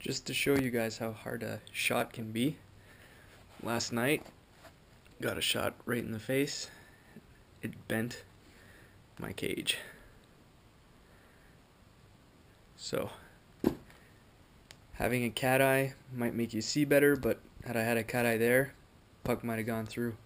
Just to show you guys how hard a shot can be, last night got a shot right in the face. It bent my cage. So having a cat eye might make you see better, but had I had a cat eye there, puck might have gone through.